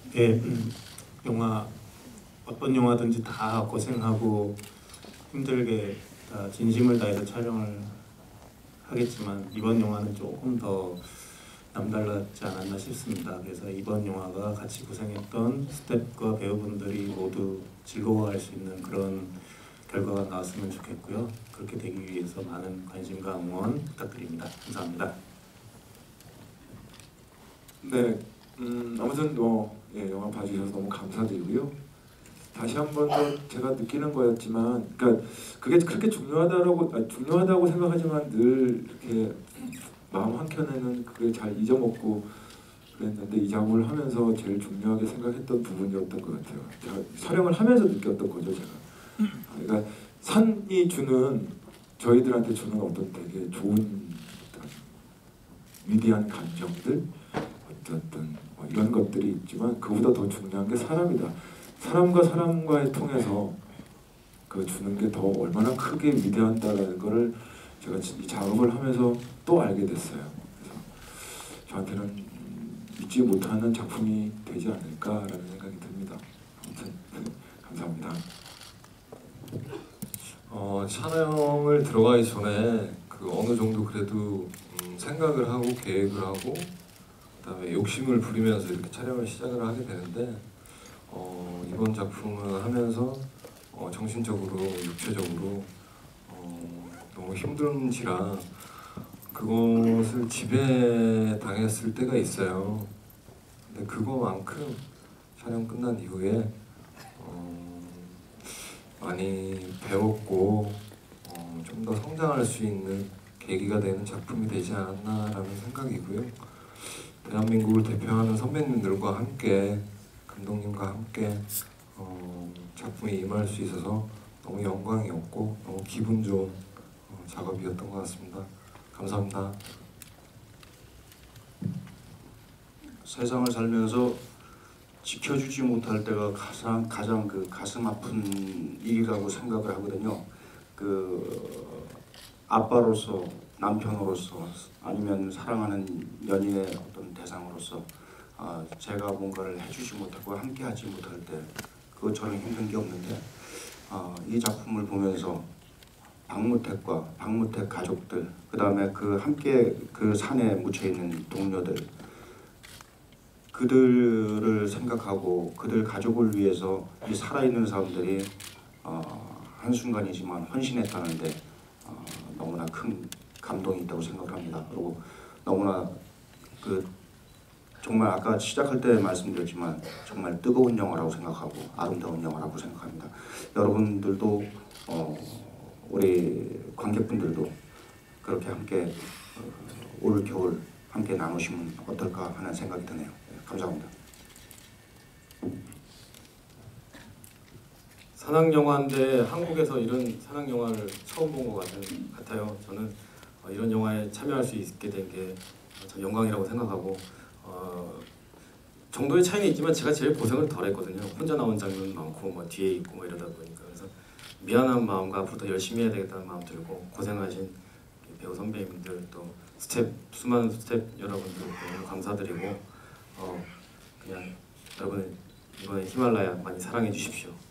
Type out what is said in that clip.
이게 영화 어떤 영화든지 다 고생하고 힘들게 다 진심을 다해서 촬영을 하겠지만 이번 영화는 조금 더 남달랐지 않았나 싶습니다. 그래서 이번 영화가 같이 고생했던 스태프과 배우분들이 모두 즐거워할 수 있는 그런 결과가 나왔으면 좋겠고요. 그렇게 되기 위해서 많은 관심과 응원 부탁드립니다. 감사합니다. 네, 아무튼 영화 봐주셔서 너무 감사드리고요. 다시 한 번 더 제가 느끼는 거였지만, 그러니까 그게 그렇게 중요하다고 생각하지만 늘 이렇게 마음 한켠에는 그게 잘 잊어먹고 그랬는데 이 작업을 하면서 제일 중요하게 생각했던 부분이었던 것 같아요. 제가 촬영을 하면서 느꼈던 거죠, 제가. 그러니까 산이 주는 저희들한테 주는 어떤 되게 좋은 위대한 감정들, 어떤 이런 것들이 있지만 그보다 더 중요한 게 사람이다. 사람과 사람과의 통해서 그 주는 게 더 얼마나 크게 위대한다라는 거를 제가 이 작업을 하면서 또 알게 됐어요. 그래서 저한테는 잊지 못하는 작품이 되지 않을까라는 생각이 듭니다. 아무튼 감사합니다. 촬영을 들어가기 전에 그 어느 정도 그래도 생각을 하고 계획을 하고 그다음에 욕심을 부리면서 이렇게 촬영을 시작을 하게 되는데 이번 작품을 하면서 정신적으로 육체적으로 너무 힘든지라 그것을 지배당했을 때가 있어요. 근데 그거만큼 촬영 끝난 이후에 많이 배웠고 좀 더 성장할 수 있는 계기가 되는 작품이 되지 않았나라는 생각이고요. 대한민국을 대표하는 선배님들과 함께 감독님과 함께 작품에 임할 수 있어서 너무 영광이었고 너무 기분 좋은 작업이었던 것 같습니다. 감사합니다. 세상을 살면서 지켜주지 못할 때가 가장 그 가슴 아픈 일이라고 생각을 하거든요. 그 아빠로서, 남편으로서, 아니면 사랑하는 연인의 어떤 대상으로서 제가 뭔가를 해주지 못하고 함께하지 못할 때 그거 저는 힘든 게 없는데 이 작품을 보면서 박무택 가족들, 그 다음에 그 함께 그 산에 묻혀있는 동료들, 그들을 생각하고 그들 가족을 위해서 이 살아있는 사람들이 한순간이지만 헌신했다는데 너무나 큰 감동이 있다고 생각을 합니다. 그리고 너무나 정말 아까 시작할 때 말씀드렸지만 정말 뜨거운 영화라고 생각하고 아름다운 영화라고 생각합니다. 여러분들도 우리 관객분들도 그렇게 함께 올 겨울 함께 나누시면 어떨까 하는 생각이 드네요. 감사합니다. 산악영화인데 한국에서 이런 산악영화를 처음 본 것 같아요. 저는 이런 영화에 참여할 수 있게 된 게 참 영광이라고 생각하고 정도의 차이는 있지만 제가 제일 고생을 덜 했거든요. 혼자 나온 장면 많고 뭐 뒤에 있고 뭐 이러다 보니까 그래서 미안한 마음과 앞으로 더 열심히 해야 되겠다는 마음 들고 고생하신 배우 선배님들 또 수많은 스텝 여러분들 너무 감사드리고 그냥 여러분 이번에 히말라야 많이 사랑해 주십시오.